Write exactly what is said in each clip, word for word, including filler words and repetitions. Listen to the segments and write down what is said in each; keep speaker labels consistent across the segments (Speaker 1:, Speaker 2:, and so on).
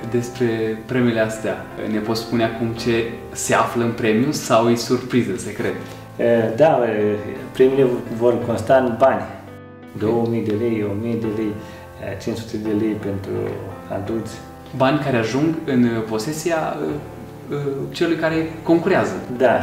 Speaker 1: despre premiile astea. Ne poți spune acum ce se află în premiu sau e surpriză, secret?
Speaker 2: Da, premiile vor consta în bani. două mii de lei, o mie de lei, cinci sute de lei pentru adulți.
Speaker 1: Bani care ajung în posesia celui care concurează.
Speaker 2: Da.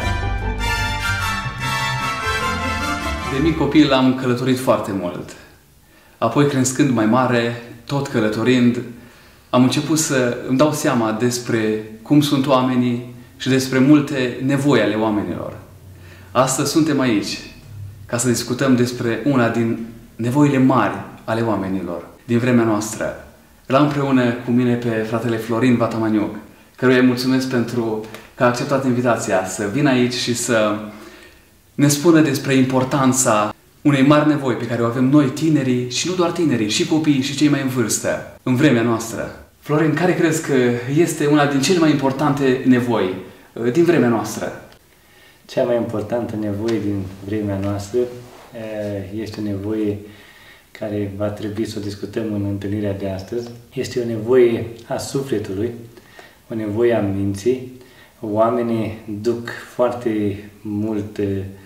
Speaker 1: De mic copil am călătorit foarte mult. Apoi, crescând mai mare, tot călătorind, am început să îmi dau seama despre cum sunt oamenii și despre multe nevoi ale oamenilor. Astăzi suntem aici ca să discutăm despre una din nevoile mari ale oamenilor din vremea noastră. L-am împreună cu mine pe fratele Florin Vatamaniuc, căruia îi mulțumesc pentru că a acceptat invitația să vină aici și să ne spună despre importanța unei mari nevoi pe care o avem noi, tinerii, și nu doar tinerii, și copiii și cei mai în vârstă, în vremea noastră. Florin, care crezi că este una din cele mai importante nevoi din vremea noastră?
Speaker 2: Cea mai importantă nevoie din vremea noastră este o nevoie care va trebui să o discutăm în întâlnirea de astăzi. Este o nevoie a sufletului, o nevoie a minții. Oamenii duc foarte mult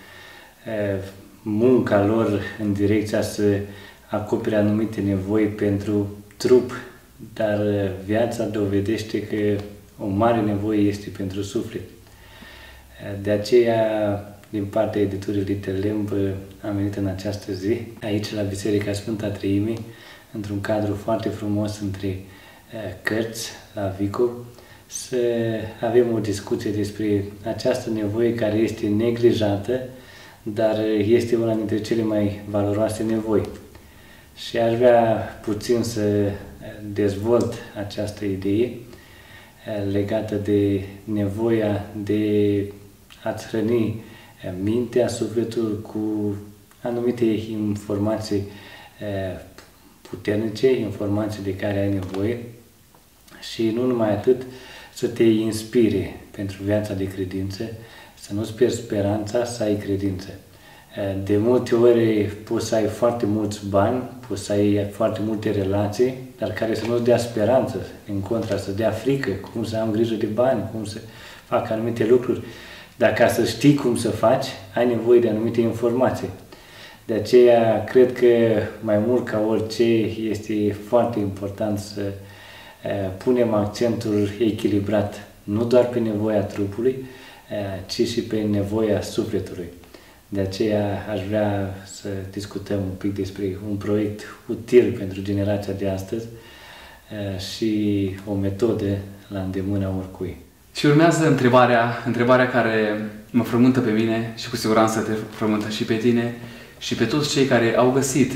Speaker 2: munca lor în direcția să acopere anumite nevoi pentru trup, dar viața dovedește că o mare nevoie este pentru suflet. De aceea, din partea editurii Little Lamb, am venit în această zi, aici la Biserica Sfânta Treimii, într-un cadru foarte frumos între cărți, la Vico, să avem o discuție despre această nevoie care este neglijată, dar este una dintre cele mai valoroase nevoi. Și aș vrea puțin să dezvolt această idee legată de nevoia de a-ți hrăni mintea, sufletul cu anumite informații puternice, informații de care ai nevoie și nu numai atât, să te inspire pentru viața de credință, să nu-ți pierzi speranța, să ai credință. De multe ori poți să ai foarte mulți bani, poți să ai foarte multe relații, dar care să nu-ți dea speranță, în contra, să dea frică, cum să am grijă de bani, cum să fac anumite lucruri. Dar ca să știi cum să faci, ai nevoie de anumite informații. De aceea, cred că mai mult ca orice, este foarte important să punem accentul echilibrat, nu doar pe nevoia trupului, ci și pe nevoia sufletului. De aceea aș vrea să discutăm un pic despre un proiect util pentru generația de astăzi și o metodă la îndemâna oricui.
Speaker 1: Și urmează întrebarea, întrebarea care mă frământă pe mine și cu siguranță te frământă și pe tine și pe toți cei care au găsit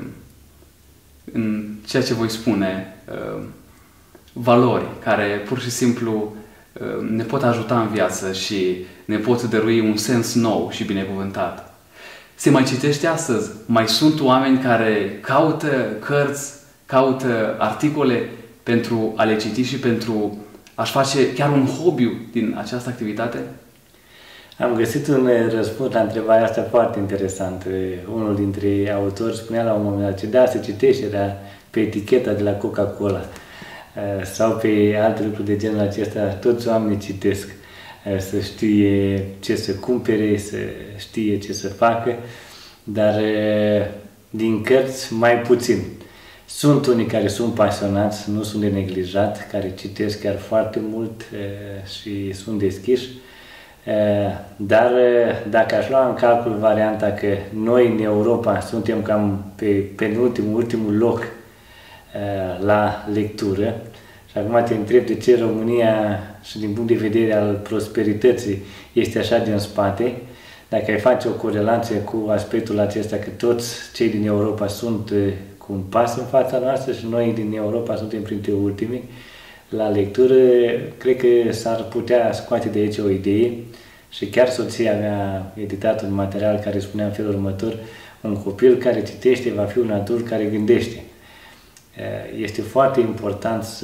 Speaker 1: în ceea ce voi spune valori care pur și simplu ne pot ajuta în viață și ne pot dărui un sens nou și binecuvântat. Se mai citește astăzi? Mai sunt oameni care caută cărți, caută articole pentru a le citi și pentru a-și face chiar un hobby din această activitate?
Speaker 2: Am găsit un răspuns la întrebarea asta foarte interesant. Unul dintre autori spunea la un moment dat că da, se citește, dar pe eticheta de la Coca-Cola sau pe alte lucruri de genul acesta, toți oamenii citesc să știe ce să cumpere, să știe ce să facă, dar din cărți mai puțin. Sunt unii care sunt pasionați, nu sunt de neglijat, care citesc chiar foarte mult și sunt deschiși, dar dacă aș lua în calcul varianta că noi în Europa suntem cam pe penultimul, ultimul loc la lectură, și acum te întreb de ce România și din punct de vedere al prosperității este așa de în spate, dacă ai face o corelație cu aspectul acesta că toți cei din Europa sunt cu un pas în fața noastră și noi din Europa suntem printre ultimii la lectură, cred că s-ar putea scoate de aici o idee și chiar soția mea a editat un material care spunea în felul următor: un copil care citește va fi un adult care gândește. Este foarte important să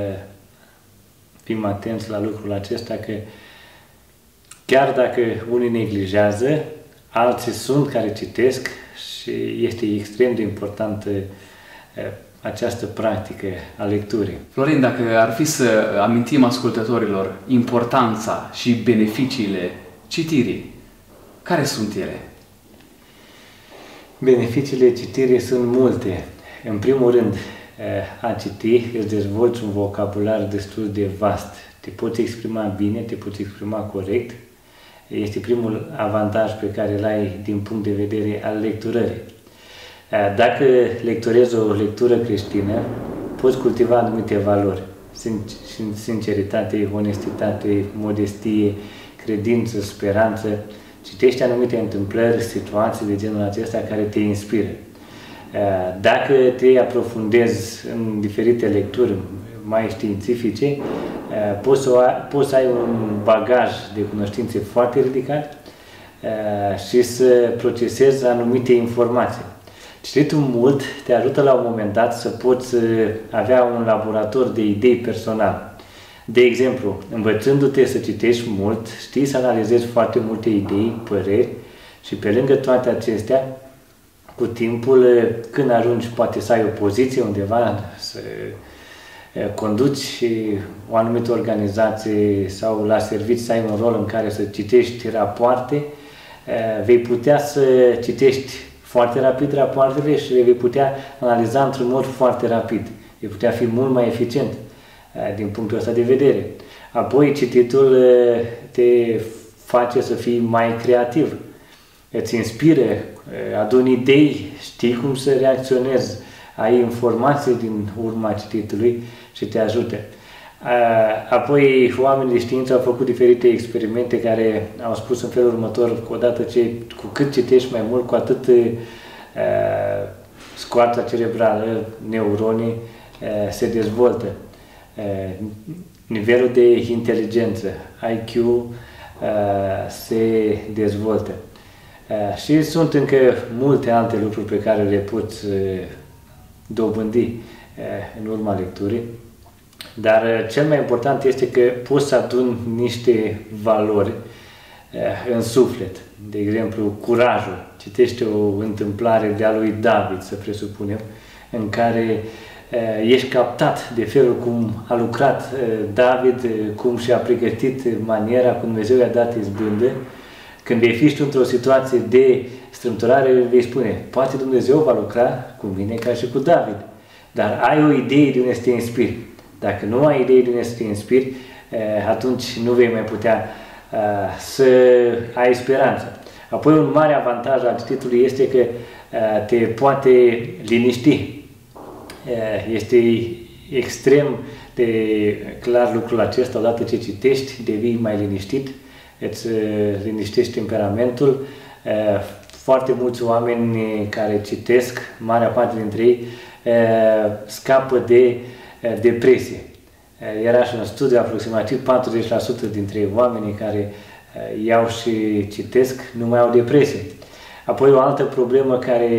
Speaker 2: fim atenți la lucrul acesta, că chiar dacă unii neglijează, alții sunt care citesc și este extrem de important această practică a lecturii.
Speaker 1: Florin, dacă ar fi să amintim ascultătorilor importanța și beneficiile citirii, care sunt ele?
Speaker 2: Beneficiile citirii sunt multe. În primul rând, a citi îți dezvolți un vocabular destul de vast. Te poți exprima bine, te poți exprima corect. Este primul avantaj pe care îl ai din punct de vedere al lecturării. Dacă lecturezi o lectură creștină, poți cultiva anumite valori. Sinceritate, onestitate, modestie, credință, speranță. Citești anumite întâmplări, situații de genul acesta care te inspiră. Dacă te aprofundezi în diferite lecturi mai științifice, poți să, poți să ai un bagaj de cunoștințe foarte ridicat și să procesezi anumite informații. Cititul mult te ajută la un moment dat să poți avea un laborator de idei personal. De exemplu, învățându-te să citești mult, știi să analizezi foarte multe idei, păreri și pe lângă toate acestea, cu timpul, când ajungi poate să ai o poziție undeva, să conduci o anumită organizație sau la serviciu să ai un rol în care să citești rapoarte, vei putea să citești foarte rapid rapoartele și le vei putea analiza într-un mod foarte rapid. Vei putea fi mult mai eficient din punctul ăsta de vedere. Apoi cititul te face să fii mai creativ, îți inspiră, aduni idei, știi cum să reacționezi, ai informații din urma cititului și te ajută. Apoi oamenii de știință au făcut diferite experimente care au spus în felul următor, că odată ce cu cât citești mai mult, cu atât uh, scoarța cerebrală, neuronii uh, se dezvoltă. Uh, nivelul de inteligență, I Q, uh, se dezvoltă. Uh, și sunt încă multe alte lucruri pe care le poți uh, dobândi uh, în urma lecturii. Dar cel mai important este că poți să aduni niște valori uh, în suflet. De exemplu, curajul. Citește o întâmplare de a lui David, să presupunem, în care uh, ești captat de felul cum a lucrat uh, David, uh, cum și-a pregătit maniera, cum Dumnezeu i-a dat izbândă. Când vei fi într-o situație de strâmtorare, vei spune, poate Dumnezeu va lucra cu mine ca și cu David. Dar ai o idee de unde să te inspiri. Dacă nu ai idei de unde să te inspiri, atunci nu vei mai putea să ai speranță. Apoi un mare avantaj al cititului este că te poate liniști. Este extrem de clar lucrul acesta, odată ce citești, devii mai liniștit, îți liniștești temperamentul. Foarte mulți oameni care citesc, marea parte dintre ei, scapă de depresie. Era și un studiu, aproximativ patruzeci la sută dintre oamenii care iau și citesc nu mai au depresie. Apoi o altă problemă care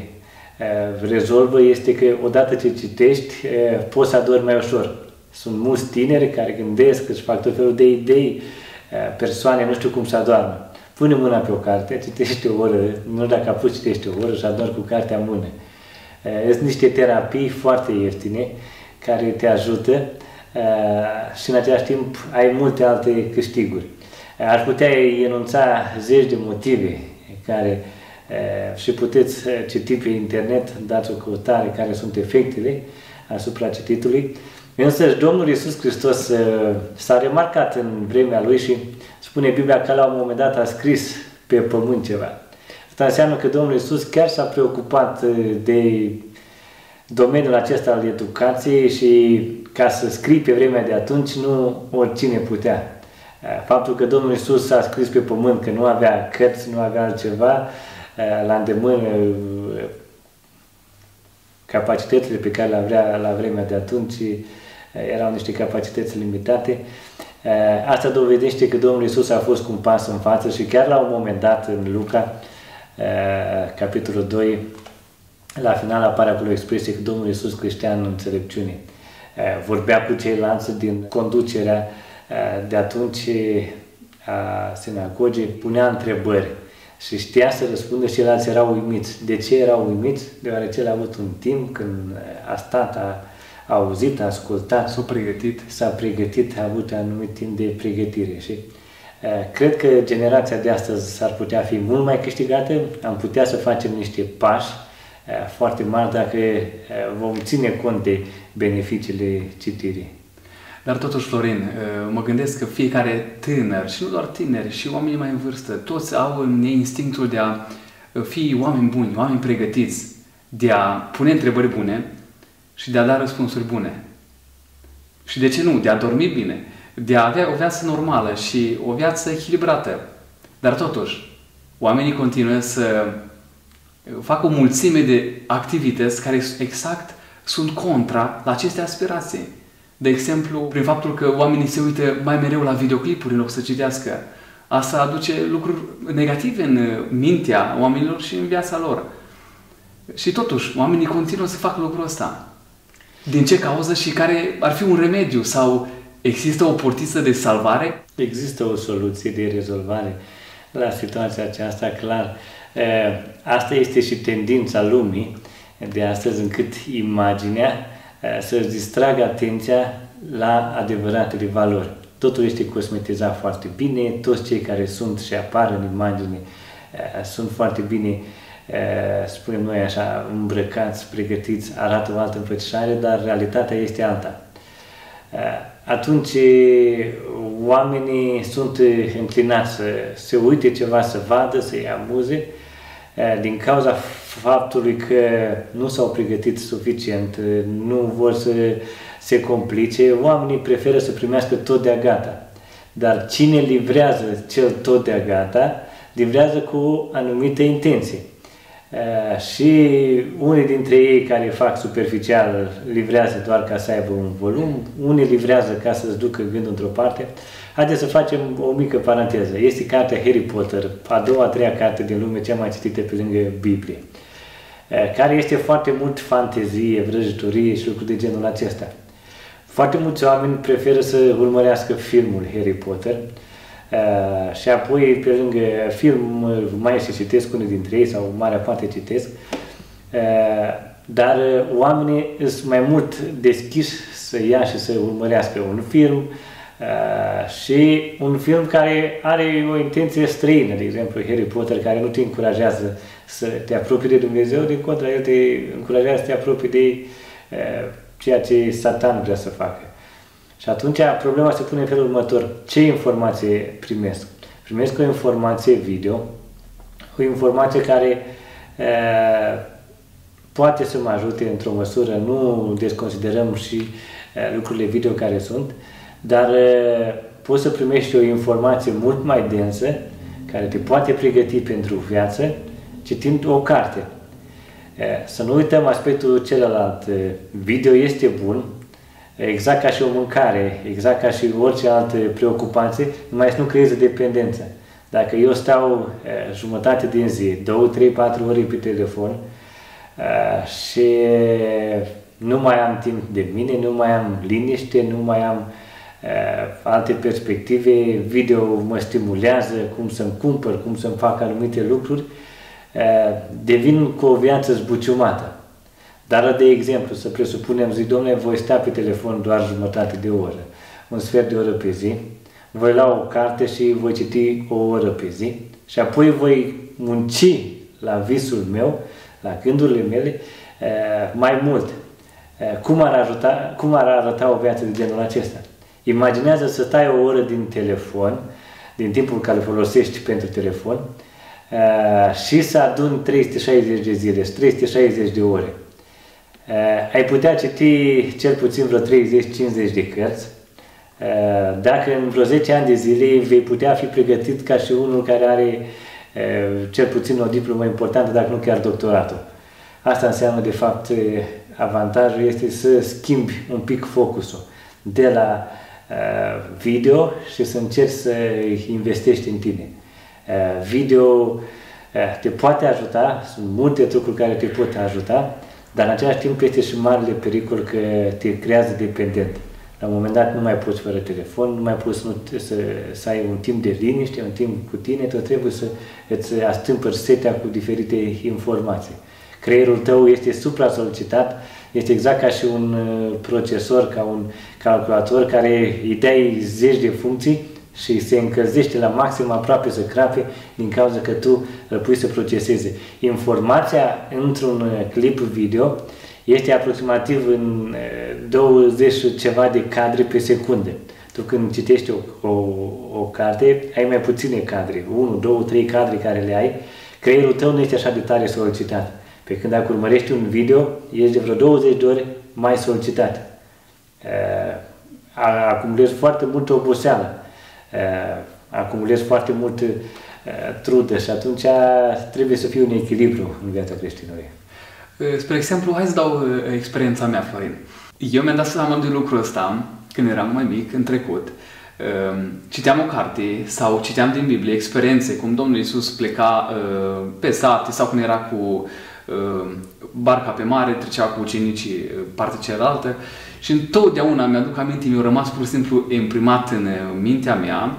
Speaker 2: rezolvă este că odată ce citești, poți să adormi mai ușor. Sunt mulți tineri care gândesc, își fac tot felul de idei, persoane, nu știu cum să adormă. Pune mâna pe o carte, citește o oră, nu dacă apuci, citește o oră și adormi cu cartea în mână. Sunt niște terapii foarte ieftine care te ajută și în același timp ai multe alte câștiguri. Ar putea enunța zeci de motive care și puteți citi pe internet, dați o căutare care sunt efectele asupra cititului. Însă Domnul Iisus Hristos s-a remarcat în vremea Lui și spune Biblia că la un moment dat a scris pe pământ ceva. Asta înseamnă că Domnul Iisus chiar s-a preocupat de domeniul acesta al educației și ca să scrii pe vremea de atunci nu oricine putea. Faptul că Domnul Iisus a scris pe pământ că nu avea cărți, nu avea altceva, la îndemână capacitățile pe care le avea la vremea de atunci erau niște capacități limitate. Asta dovedește că Domnul Iisus a fost cu un pas în față și chiar la un moment dat în Luca, capitolul doi, la final apare acolo expresie că Domnul Iisus creștea în înțelepciune. Vorbea cu ceilalți din conducerea de atunci a sinagogii, punea întrebări. Și știa să răspundă și ceilalți erau uimiți. De ce erau uimiți? Deoarece el a avut un timp când a stat, a, a auzit, a ascultat.
Speaker 1: S-a pregătit.
Speaker 2: S-a pregătit, a avut anumit timp de pregătire. Și uh, cred că generația de astăzi s-ar putea fi mult mai câștigată. Am putea să facem niște pași uh, foarte mari dacă uh, vom ține cont de beneficiile citirii.
Speaker 1: Dar totuși, Florin, mă gândesc că fiecare tânăr, și nu doar tineri, și oamenii mai în vârstă, toți au în ei instinctul de a fi oameni buni, oameni pregătiți, de a pune întrebări bune și de a da răspunsuri bune. Și de ce nu? De a dormi bine, de a avea o viață normală și o viață echilibrată. Dar totuși, oamenii continuă să facă o mulțime de activități care exact sunt contra la aceste aspirații. De exemplu, prin faptul că oamenii se uită mai mereu la videoclipuri în loc să citească. Asta aduce lucruri negative în mintea oamenilor și în viața lor. Și totuși, oamenii continuă să facă lucrul ăsta. Din ce cauză și care ar fi un remediu? Sau există o portiță de salvare?
Speaker 2: Există o soluție de rezolvare la situația aceasta, clar. Asta este și tendința lumii de astăzi, încât imaginea să-ți distragă atenția la adevăratele valori. Totul este cosmetizat foarte bine, toți cei care sunt și apar în imagine sunt foarte bine, spunem noi așa, îmbrăcați, pregătiți, arată o altă înfățișare, dar realitatea este alta. Atunci oamenii sunt înclinați să se uite ceva, să vadă, să-i amuze, din cauza faptului că nu s-au pregătit suficient, nu vor să se complice, oamenii preferă să primească tot de-a gata. Dar cine livrează cel tot de-a gata, livrează cu anumite intenții. Și unii dintre ei care fac superficial livrează doar ca să aibă un volum, unii livrează ca să-ți ducă gândul într-o parte. Haideți să facem o mică paranteză. Este cartea Harry Potter, a doua, a treia carte din lume, cea mai citită pe lângă Biblie, care este foarte mult fantezie, vrăjitorie și lucruri de genul acesta. Foarte mulți oameni preferă să urmărească filmul Harry Potter și apoi, pe lângă film, mai și citesc unii dintre ei sau marea parte citesc, dar oamenii sunt mai mult deschiși să ia și să urmărească un film, Uh, și un film care are o intenție străină, de exemplu Harry Potter, care nu te încurajează să te apropii de Dumnezeu, din contra, el te încurajează să te apropii de uh, ceea ce Satan vrea să facă. Și atunci problema se pune în felul următor. Ce informație primesc? Primesc o informație video, o informație care uh, poate să mă ajute într-o măsură, nu desconsiderăm și uh, lucrurile video care sunt, dar poți să primești o informație mult mai densă, care te poate pregăti pentru viață, citind o carte. Să nu uităm aspectul celălalt. Video este bun, exact ca și o mâncare, exact ca și orice altă preocupație, numai să nu creeze dependență. Dacă eu stau jumătate din zi, două, trei, patru ore pe telefon și nu mai am timp de mine, nu mai am liniște, nu mai am alte perspective, video mă stimulează, cum să-mi cumpăr, cum să-mi fac anumite lucruri, devin cu o viață zbuciumată. Dar, de exemplu, să presupunem, zic, domnule, voi sta pe telefon doar jumătate de oră, un sfert de oră pe zi, voi lua o carte și voi citi o oră pe zi și apoi voi munci la visul meu, la gândurile mele, mai mult. Cum ar, ajuta, cum ar arăta o viață de genul acesta? Imaginează să stai o oră din telefon, din timpul care folosești pentru telefon, și să aduni trei sute șaizeci de zile, trei sute șaizeci de ore. Ai putea citi cel puțin vreo treizeci cincizeci de cărți. Dacă în vreo zece ani de zile vei putea fi pregătit ca și unul care are cel puțin o diplomă importantă, dacă nu chiar doctoratul. Asta înseamnă, de fapt, avantajul este să schimbi un pic focusul de la video și să încerci să investești în tine. Video te poate ajuta, sunt multe trucuri care te pot ajuta, dar în același timp este și marele pericol că te creează dependent. La un moment dat nu mai poți fără telefon, nu mai poți nu, să, să ai un timp de liniște, un timp cu tine, tu trebuie să îți astâmpări setea cu diferite informații. Creierul tău este supra-solicitat, este exact ca și un procesor, ca un calculator care îi dai zeci de funcții și se încălzește la maxim aproape să crape din cauza că tu îl pui să proceseze. Informația într-un clip video este aproximativ în douăzeci și ceva de cadre pe secundă. Tu când citești o, o, o carte, ai mai puține cadre, unu, doi, trei cadre care le ai, creierul tău nu este așa de tare solicitat. Pe când dacă urmărești un video, ești de vreo douăzeci de ori mai solicitat. Acumulezi foarte multă oboseală, acumulezi foarte multă trudă și atunci trebuie să fie un echilibru în viața creștinului.
Speaker 1: Spre exemplu, hai să dau experiența mea, Florin. Eu mi-am dat seama de lucrul ăsta când eram mai mic, în trecut. Citeam o carte sau citeam din Biblie experiențe, cum Domnul Iisus pleca pe sate sau când era cu barca pe mare, trecea cu ucenicii partea cealaltă și întotdeauna mi-aduc aminte, mi-a rămas pur și simplu imprimat în mintea mea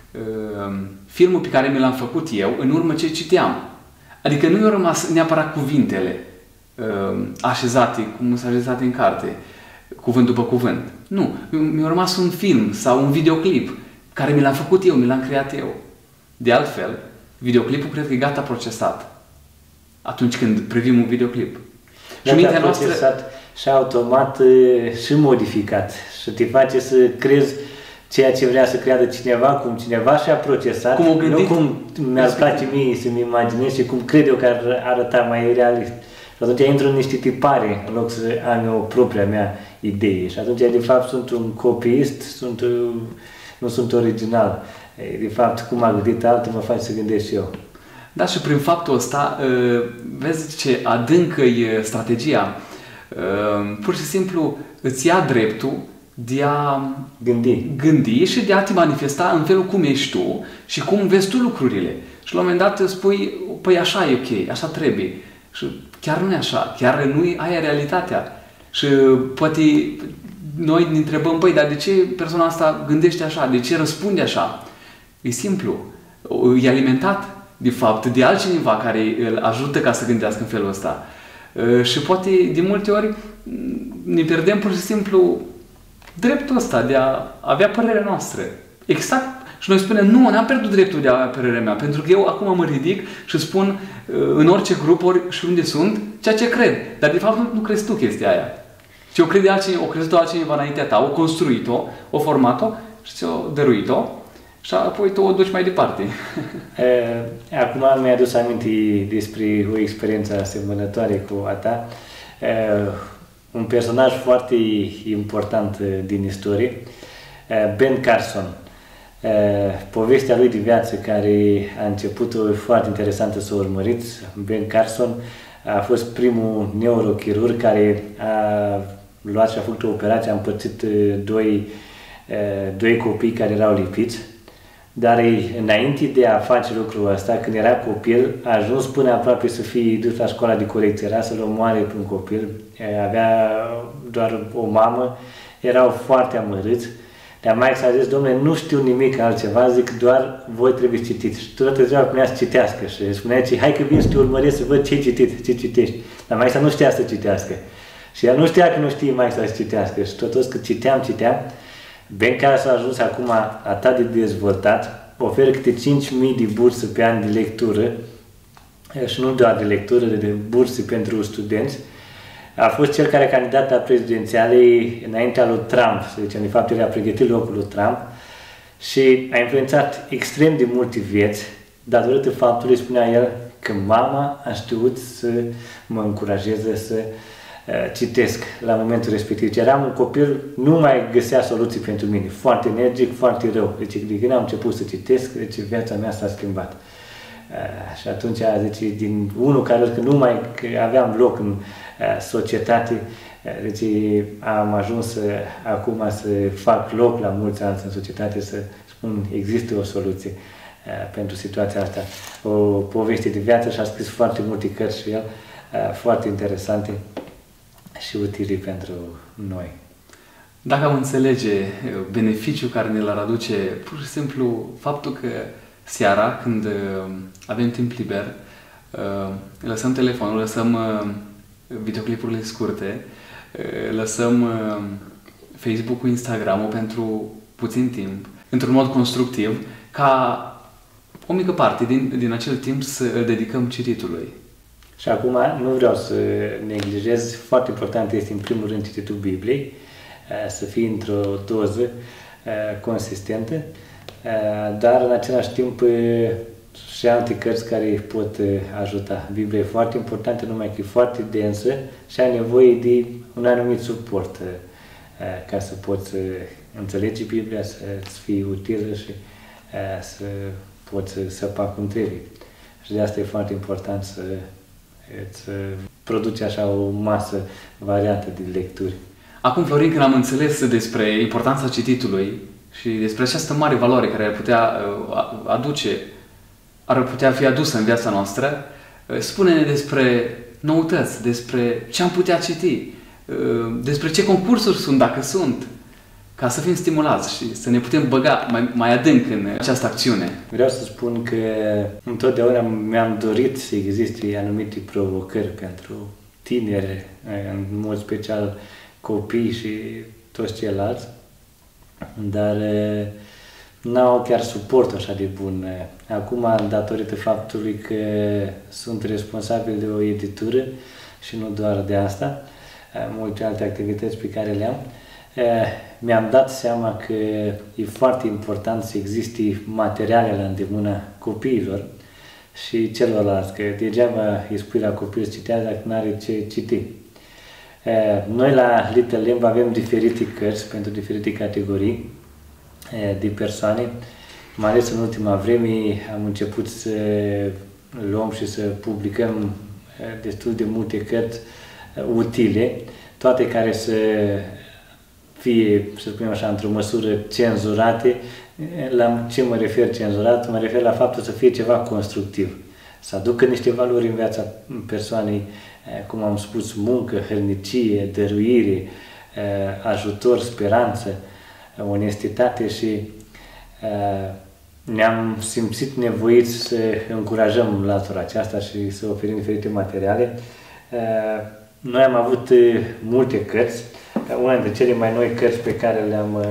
Speaker 1: filmul pe care mi l-am făcut eu în urmă ce citeam. Adică nu mi-au rămas neapărat cuvintele așezate, cum sunt așezate în carte, cuvânt după cuvânt. Nu, mi-a rămas un film sau un videoclip care mi l-am făcut eu, mi l-am creat eu. De altfel, videoclipul cred că e gata procesat atunci când privim un videoclip.
Speaker 2: Și mintea noastră procesat și automat și modificat și te face să crezi ceea ce vrea să creadă cineva, cum cineva și-a procesat, cum nu cum mi-ar place mie să-mi imaginez și cum cred eu că ar arăta mai realist. Și atunci intru în niște tipare în loc să am eu propria mea idee. Și atunci, de fapt, sunt un copiist, sunt, nu sunt original. De fapt, cum a gândit altul, mă face să gândesc și eu.
Speaker 1: Da, și prin faptul ăsta, vezi ce adâncă e strategia. Pur și simplu îți ia dreptul de a
Speaker 2: gândi.
Speaker 1: gândi și de a te manifesta în felul cum ești tu și cum vezi tu lucrurile. Și la un moment dat îți spui, păi așa e ok, așa trebuie. Și chiar nu e așa, chiar nu e aia realitatea. Și poate noi ne întrebăm, păi, dar de ce persoana asta gândește așa? De ce răspunde așa? E simplu. E alimentat, de fapt, de altcineva care îl ajută ca să gândească în felul ăsta. Și poate, de multe ori, ne pierdem pur și simplu dreptul ăsta de a avea părerea noastră. Exact. Și noi spunem, nu, n-am pierdut dreptul de a avea părerea mea, pentru că eu acum mă ridic și spun în orice grup ori și unde sunt ceea ce cred. Dar de fapt nu, nu crezi tu chestia aia. Și o crede altcineva, o crezut altcineva înaintea ta, o construit-o, o format-o și ți-o dăruit-o și apoi tu o duci mai departe.
Speaker 2: Acum mi-a adus aminte despre o experiență asemănătoare cu a ta. Un personaj foarte important din istorie, Ben Carson. Povestea lui de viață care a început-o foarte interesantă să o urmăriți. Ben Carson a fost primul neurochirurg care a luat și a făcut o operație, a împărțit doi, doi copii care erau lipiți, dar înainte de a face lucrul ăsta, când era copil, a ajuns până aproape să fie dus la școala de corecție, era să-l omoare pe un copil, avea doar o mamă, erau foarte amărâți. Dar Mike s-a zis, domnule, nu știu nimic altceva, zic, doar voi trebuie citiți. Și toată ziua punea să citească și spunea, hai că vin să te urmăresc să văd ce citit, ce citești. Dar Mike nu știa să citească. Și el nu știa că nu știe Mike să citească. Și tot cât citeam, citeam, Ben Carson a ajuns acum atât de dezvoltat, oferă câte cinci mii de burse pe an de lectură, și nu doar de lectură, de burse pentru studenți. A fost cel care a candidat la prezidențiale înaintea lui Trump, să zicem, de fapt el a pregătit locul lui Trump și a influențat extrem de multe vieți, datorită faptului, spunea el, că mama a știut să mă încurajeze să uh, citesc la momentul respectiv. Eram un copil, nu mai găsea soluții pentru mine, foarte energic, foarte rău. Deci de când am început să citesc, deci viața mea s-a schimbat. Uh, și atunci, zice, din unul care că nu mai că aveam loc în uh, societate, uh, deci am ajuns să, acum să fac loc la mulți alții în societate, să spun există o soluție uh, pentru situația asta. O poveste de viață și a scris foarte multe cărți și el, uh, foarte interesante și utile pentru noi.
Speaker 1: Dacă am înțelege beneficiul care ne l-ar aduce, pur și simplu, faptul că seara, când avem timp liber, lăsăm telefonul, lăsăm videoclipurile scurte, lăsăm Facebook-ul, Instagram-ul pentru puțin timp, într-un mod constructiv, ca o mică parte din, din acel timp să îl dedicăm cititului.
Speaker 2: Și acum nu vreau să neglijez, foarte important este în primul rând cititul Bibliei, să fie într-o doză consistentă, dar în același timp și alte cărți care îi pot ajuta. Biblia e foarte importantă, numai că e foarte densă și ai nevoie de un anumit suport ca să poți înțelege Biblia, să-ți fie utilă și să poți săpa cum trebuie. Și de asta e foarte important să îți produci așa o masă variată de lecturi.
Speaker 1: Acum, Florin, când am înțeles despre importanța cititului și despre această mare valoare care ar putea aduce, ar putea fi adusă în viața noastră, spune-ne despre noutăți, despre ce am putea citi, despre ce concursuri sunt, dacă sunt, ca să fim stimulați și să ne putem băga mai, mai adânc în această acțiune.
Speaker 2: Vreau să spun că întotdeauna mi-am dorit să existe anumite provocări pentru tineri, în mod special copii și toți ceilalți, dar n-au chiar suportul așa de bun. Acum, datorită faptului că sunt responsabil de o editură și nu doar de asta, multe alte activități pe care le am, mi-am dat seama că e foarte important să existe materiale la îndemâna copiilor și celorlalți, că degeaba îi spui la copil să citează dacă nu are ce citi. Noi la Little Lamb avem diferite cărți pentru diferite categorii de persoane, mai ales în ultima vreme am început să luăm și să publicăm destul de multe cărți utile, toate care să fie, să spunem așa, într-o măsură cenzurate. La ce mă refer cenzurat? Mă refer la faptul să fie ceva constructiv, să aducă niște valori în viața persoanei, cum am spus, muncă, hărnicie, dăruire, ajutor, speranță, onestitate și ne-am simțit nevoiți să încurajăm latura aceasta și să oferim diferite materiale. Noi am avut multe cărți. Una dintre cele mai noi cărți pe care le-am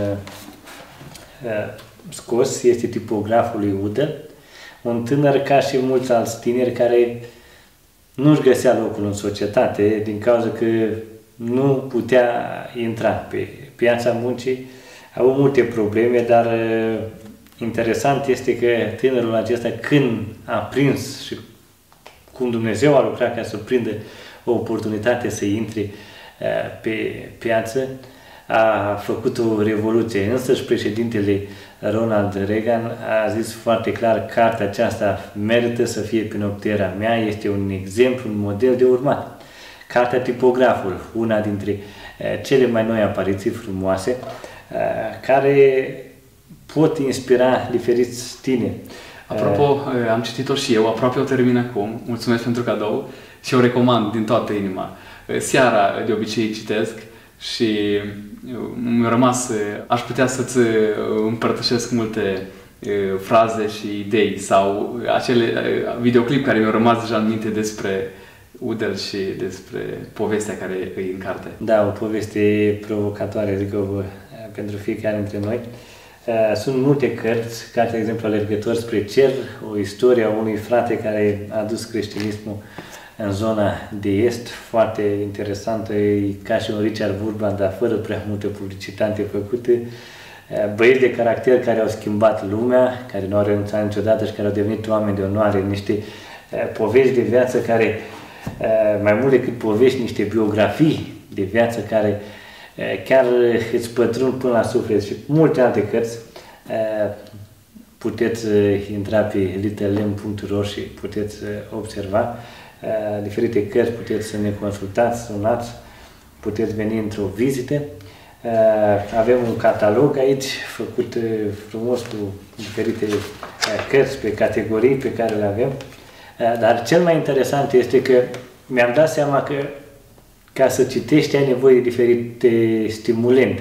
Speaker 2: scos este Tipograful lui Udel, un tânăr ca și mulți alți tineri care nu-și găsea locul în societate din cauza că nu putea intra pe piața muncii. Au multe probleme, dar interesant este că tânărul acesta, când a prins și cum Dumnezeu a lucrat ca să prindă o oportunitate să intre pe piață, a făcut o revoluție. Însăși președintele Ronald Reagan a zis foarte clar că cartea aceasta merită să fie pe noptiera mea, este un exemplu, un model de urmat. Cartea Tipograful, una dintre cele mai noi apariții frumoase, care pot inspira diferiți tineri.
Speaker 1: Apropo, am citit-o și eu, aproape o termin acum, mulțumesc pentru cadou și o recomand din toată inima. Seara de obicei citesc și mi-a rămas, aș putea să-ți împărtășesc multe fraze și idei sau acele videoclip care mi-au rămas deja în minte despre Udel și despre povestea care e în carte.
Speaker 2: Da, o poveste provocatoare, zic eu, pentru fiecare dintre noi. Sunt multe cărți, ca de exemplu Alergător spre cer, o istorie a unui frate care a dus creștinismul în zona de est, foarte interesantă, e ca și un Richard Burban, dar fără prea multe publicitate făcute. Băieți de caracter care au schimbat lumea, care nu au renunțat niciodată și care au devenit oameni de onoare, niște povești de viață care, mai mult decât povești, niște biografii de viață care chiar îți pătrund până la suflet și multe alte cărți. Puteți intra pe little lamb punct ro și puteți observa diferite cărți, puteți să ne consultați, sunați, puteți veni într-o vizită. Avem un catalog aici făcut frumos cu diferite cărți pe categorii pe care le avem. Dar cel mai interesant este că mi-am dat seama că ca să citești ai nevoie de diferite stimulente.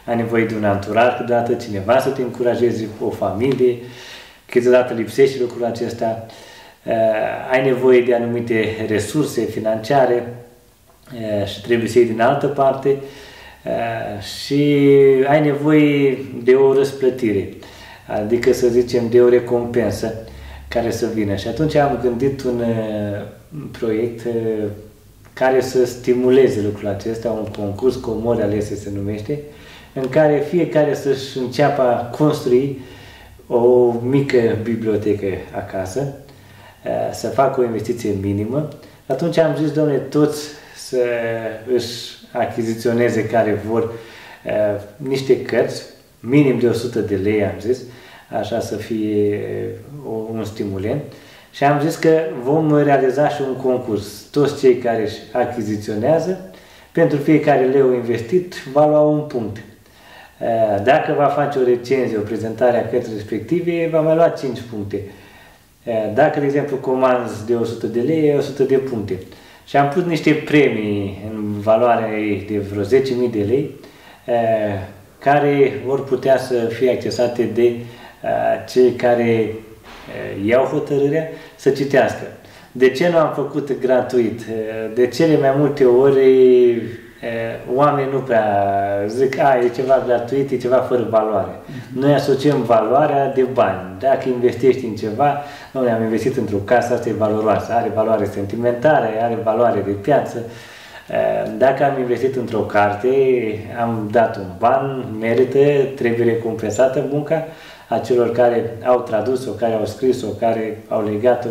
Speaker 2: ai nevoie de un anturaj câteodată, cineva să te încurajeze, o familie, câteodată lipsește lucrul acesta, ai nevoie de anumite resurse financiare și trebuie să iei din altă parte și ai nevoie de o răsplătire, adică să zicem de o recompensă care să vină. Și atunci am gândit un proiect care să stimuleze lucrul acesta, un concurs, Comori Alese se numește, în care fiecare să-și înceapă a construi o mică bibliotecă acasă, să facă o investiție minimă. Atunci am zis, domnule, toți să își achiziționeze care vor niște cărți, minim de o sută de lei, am zis, așa să fie un stimulent. Și am zis că vom realiza și un concurs. Toți cei care își achiziționează, pentru fiecare leu investit, va lua un punct. Dacă va face o recenzie, o prezentare a cărții respective, va mai lua cinci puncte. Dacă, de exemplu, comanzi de o sută de lei, o sută de puncte. Și am pus niște premii în valoare de vreo zece mii de lei, care vor putea să fie accesate de cei care iau hotărârea să citească. De ce nu am făcut gratuit? De cele mai multe ori oamenii nu prea zic, a, e ceva gratuit, e ceva fără valoare. Noi asociem valoarea de bani. Dacă investești în ceva, noi am investit într-o casă, asta e valoroasă, are valoare sentimentală, are valoare de piață. Dacă am investit într-o carte, am dat un ban, merită, trebuie recompensată munca a celor care au tradus-o, care au scris-o, care au legat-o,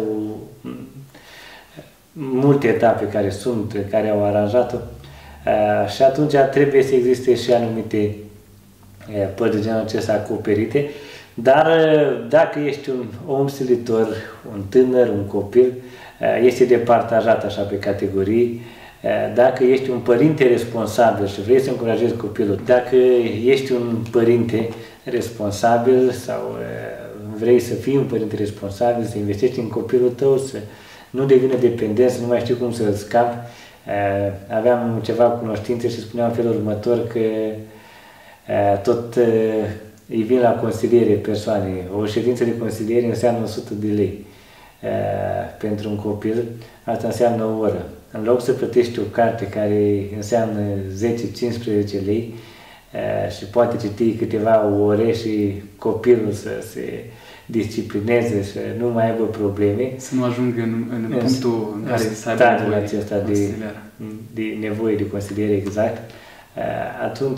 Speaker 2: multe etape care sunt, care au aranjat-o. Uh, și atunci trebuie să existe și anumite uh, părți de genul acesta acoperite, dar uh, dacă ești un om silitor, un tânăr, un copil, uh, este departajat așa pe categorii. Uh, dacă ești un părinte responsabil și vrei să încurajezi copilul, dacă ești un părinte responsabil sau uh, vrei să fii un părinte responsabil, să investești în copilul tău, să nu devină dependent, să nu mai știu cum să scapi. Uh, aveam ceva cunoștințe și spuneam în felul următor că uh, tot uh, îi vin la consiliere persoane. O ședință de consiliere înseamnă o sută de lei uh, pentru un copil, asta înseamnă o oră. În loc să plătești o carte care înseamnă zece cincisprezece lei uh, și poate citi câteva ore și copilul să se disciplineze, să nu mai aibă probleme.
Speaker 1: Să nu ajungă în, în, în punctul în care să aibă
Speaker 2: nevoie acesta de, de nevoie de consiliere, exact. Atunci,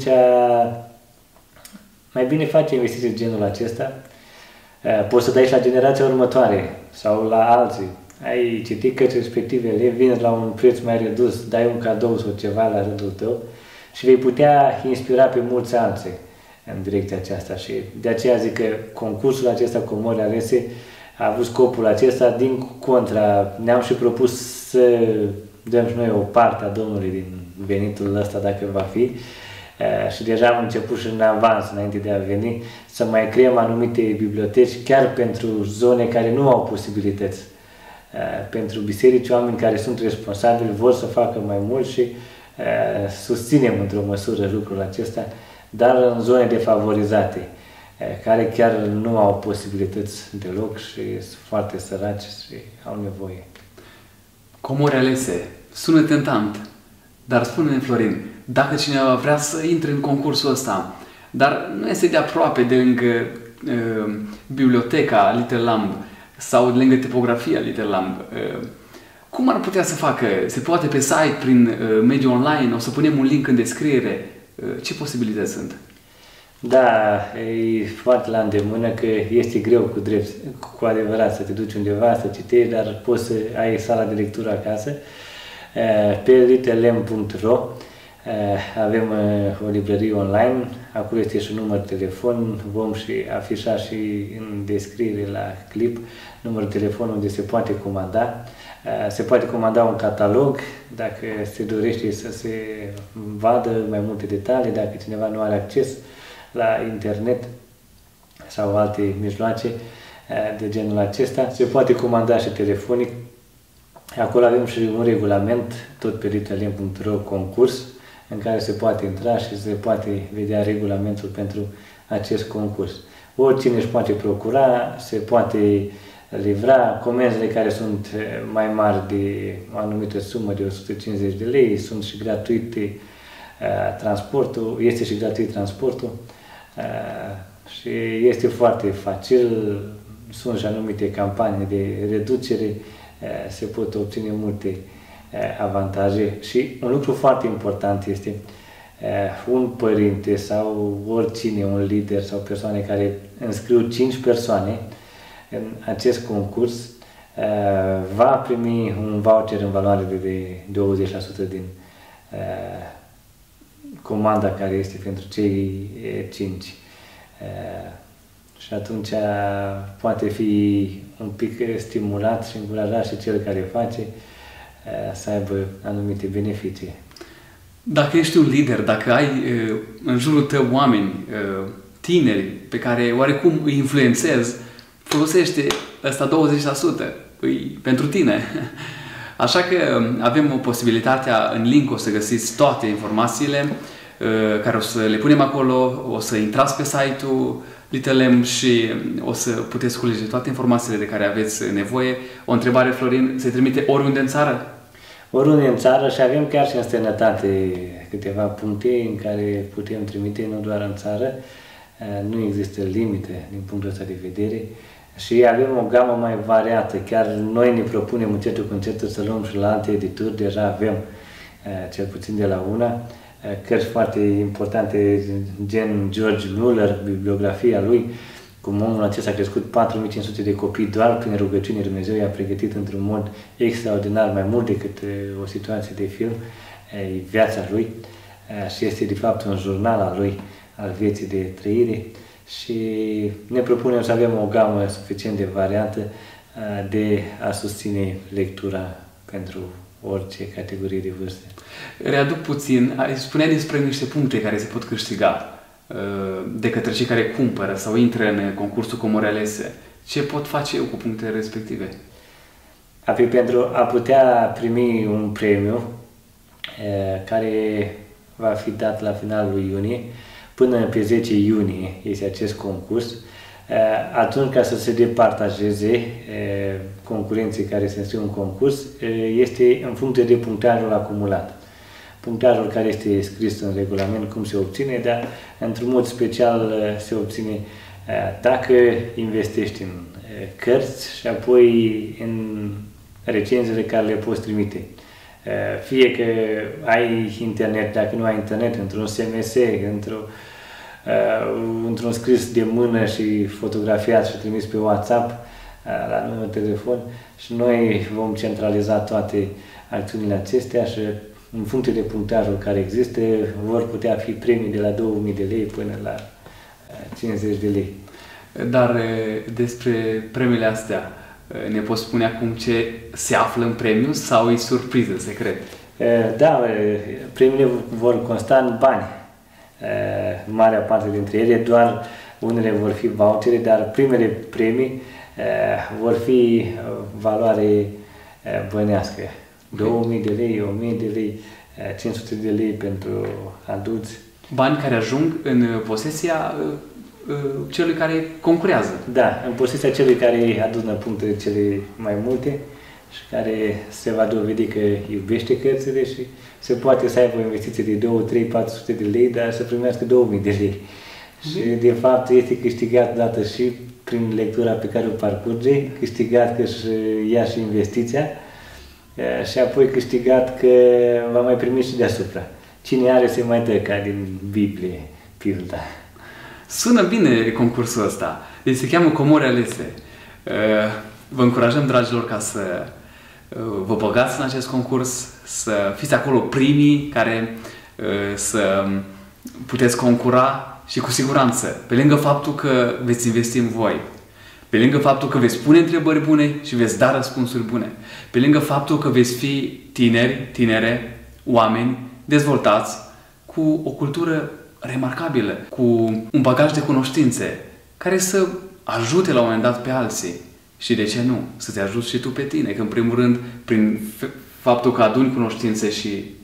Speaker 2: mai bine face investiții de genul acesta. Poți să dai și la generația următoare sau la alții. Ai citit cărți respective, le vin la un preț mai redus, dai un cadou sau ceva la rândul tău și vei putea inspira pe mulți alții în direcția aceasta. Și de aceea zic că concursul acesta Comori Alese a avut scopul acesta. Din contra, ne-am și propus să dăm și noi o parte a Domnului din venitul ăsta, dacă va fi, și deja am început și în avans, înainte de a veni, să mai creăm anumite biblioteci chiar pentru zone care nu au posibilități. Pentru biserici, oameni care sunt responsabili, vor să facă mai mult și susținem într-o măsură lucrul acesta, dar în zone defavorizate, care chiar nu au posibilități deloc și sunt foarte săraci și au nevoie.
Speaker 1: Comori Alese, sună tentant, dar spune-ne, Florin, dacă cineva vrea să intre în concursul ăsta, dar nu este de aproape de lângă uh, biblioteca Little Lamb sau de lângă tipografia Little Lamb, uh, cum ar putea să facă? Se poate pe site, prin uh, mediul online, o să punem un link în descriere. Uh, ce posibilități sunt?
Speaker 2: Da, e foarte la îndemână că este greu cu drept, cu adevărat să te duci undeva, să citești, dar poți să ai sala de lectură acasă. Pe little lamb punct ro avem o librărie online, acolo este și un număr de telefon, vom și afișa și în descriere la clip numărul de telefon unde se poate comanda. Se poate comanda un catalog, dacă se dorește să se vadă mai multe detalii, dacă cineva nu are acces la internet sau alte mijloace de genul acesta. Se poate comanda și telefonic. Acolo avem și un regulament, tot pe little lamb punct ro, concurs, în care se poate intra și se poate vedea regulamentul pentru acest concurs. Oricine își poate procura, se poate livra, comenzile care sunt mai mari de o anumită sumă de o sută cincizeci de lei, sunt și gratuite transportul, este și gratuit transportul și este foarte facil, sunt și anumite campanii de reducere, se pot obține multe avantaje și un lucru foarte important este un părinte sau oricine, un lider sau persoane care înscriu cinci persoane în acest concurs va primi un voucher în valoare de douăzeci la sută din comanda care este pentru cei cinci. Și atunci poate fi un pic stimulat și încurajat și cel care face să aibă anumite beneficii.
Speaker 1: Dacă ești un lider, dacă ai în jurul tău oameni tineri pe care oarecum îi influențezi, folosește ăsta douăzeci la sută pentru tine. Așa că avem o posibilitatea, în link o să găsiți toate informațiile care o să le punem acolo, o să intrați pe site-ul Little M și o să puteți culege toate informațiile de care aveți nevoie. O întrebare, Florin, se trimite oriunde în țară?
Speaker 2: Oriunde în țară și avem chiar și în străinătate câteva puncte în care putem trimite, nu doar în țară. Nu există limite din punctul ăsta de vedere și avem o gamă mai variată. Chiar noi ne propunem încetul cu încetul să luăm și la alte edituri, deja avem cel puțin de la una cărți foarte importante, gen George Muller, bibliografia lui, cum omul acesta a crescut patru mii cinci sute de copii doar prin rugăciune. Dumnezeu i-a pregătit într-un mod extraordinar, mai mult decât o situație de film, e viața lui și este de fapt un jurnal al lui, al vieții de trăire și ne propunem să avem o gamă suficient de variantă de a susține lectura pentru orice categorie de vârstă.
Speaker 1: Readuc puțin, spuneai despre niște puncte care se pot câștiga de către cei care cumpără sau intră în concursul Comori Alese. Ce pot face eu cu punctele respective?
Speaker 2: Apoi, pentru a putea primi un premiu care va fi dat la finalul lui iunie, până pe zece iunie este acest concurs, atunci ca să se departajeze concurenții care se înscriu în concurs, este în funcție de punctajul acumulat. Punctajul care este scris în regulament, cum se obține, dar într-un mod special se obține dacă investești în cărți și apoi în recenziile care le poți trimite. Fie că ai internet, dacă nu ai internet, într-un S M S, într-un într-un scris de mână și fotografiat și trimis pe WhatsApp la numărul telefon și noi vom centraliza toate acțiunile acestea și în funcție de punctajul care există vor putea fi premii de la două mii de lei până la cincizeci de lei.
Speaker 1: Dar despre premiile astea ne poți spune acum ce se află în premiu sau e surpriză, secret?
Speaker 2: Da, premiile vor consta în bani. Marea parte dintre ele, doar unele vor fi vouchere, dar primele premii vor fi valoare bănească. două mii de lei, o mie de lei, cinci sute de lei pentru adulți.
Speaker 1: Bani care ajung în posesia celui care concurează.
Speaker 2: Da, în posesia celui care adună punctele cele mai multe și care se va dovedi că iubește cărțile și se poate să aibă o investiție de două, trei, patru sute de lei, dar să primească două mii de lei. Mm-hmm. Și de fapt este câștigat dată și prin lectura pe care o parcurge, câștigat că își ia și investiția și apoi câștigat că va mai primi și deasupra. Cine are se mai dă, ca din Biblie, pilda.
Speaker 1: Sună bine concursul ăsta. Deci se cheamă Comori Alese. Vă încurajăm, dragilor, ca să vă băgați în acest concurs, să fiți acolo primii care să puteți concura și cu siguranță, pe lângă faptul că veți investi în voi, pe lângă faptul că veți pune întrebări bune și veți da răspunsuri bune, pe lângă faptul că veți fi tineri, tinere, oameni dezvoltați cu o cultură remarcabilă, cu un bagaj de cunoștințe care să ajute la un moment dat pe alții. Și de ce nu? Să te ajuți și tu pe tine, că în primul rând, prin faptul că aduni cunoștințe și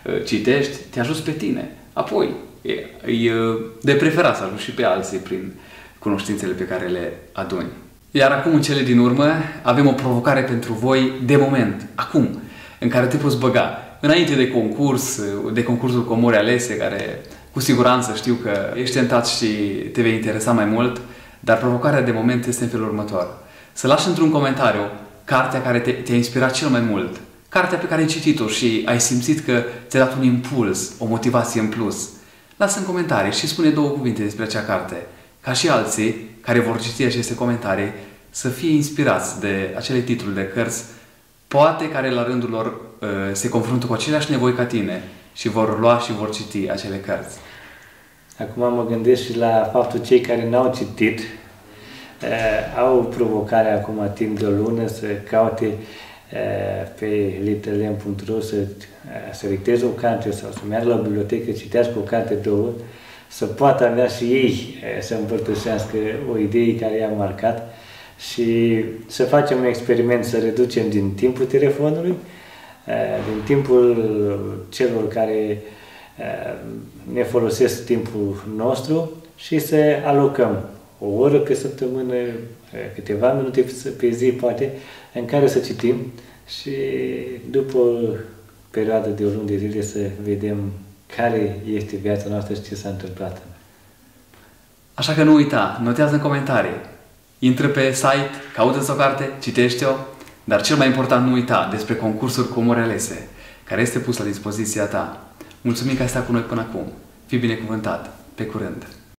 Speaker 1: citești, te ajuți pe tine. Apoi, e, e de preferat să ajuți și pe alții prin cunoștințele pe care le aduni. Iar acum, în cele din urmă, avem o provocare pentru voi de moment, acum, în care te poți băga. Înainte de concurs, de concursul Comori Alese, care cu siguranță știu că ești tentat și te vei interesa mai mult, dar provocarea de moment este în felul următor. Să lași într-un comentariu cartea care te, te-a inspirat cel mai mult, cartea pe care ai citit-o și ai simțit că ți-a dat un impuls, o motivație în plus. Lasă în comentarii și spune două cuvinte despre acea carte, ca și alții care vor citi aceste comentarii să fie inspirați de acele titluri de cărți, poate care la rândul lor se confruntă cu aceleași nevoi ca tine și vor lua și vor citi acele cărți.
Speaker 2: Acum mă gândesc și la faptul cei care n-au citit au provocarea acum timp de o lună să caute pe littlelem punct ro să selecteze o carte sau să meargă la o bibliotecă, citească o carte, două, să poată avea și ei să împărtășească o idee care i-a marcat și să facem un experiment, să reducem din timpul telefonului, din timpul celor care ne folosesc timpul nostru și să alocăm o oră pe săptămână, câteva minute pe zi, poate, în care să citim și după o perioadă de o lună de zile să vedem care este viața noastră și ce s-a întâmplat.
Speaker 1: Așa că nu uita, notează în comentarii, intră pe site, caută-ți o carte, citește-o, dar cel mai important nu uita despre concursul Comori Alese, care este pus la dispoziția ta. Mulțumim că ai stat cu noi până acum. Fii binecuvântat. Pe curând!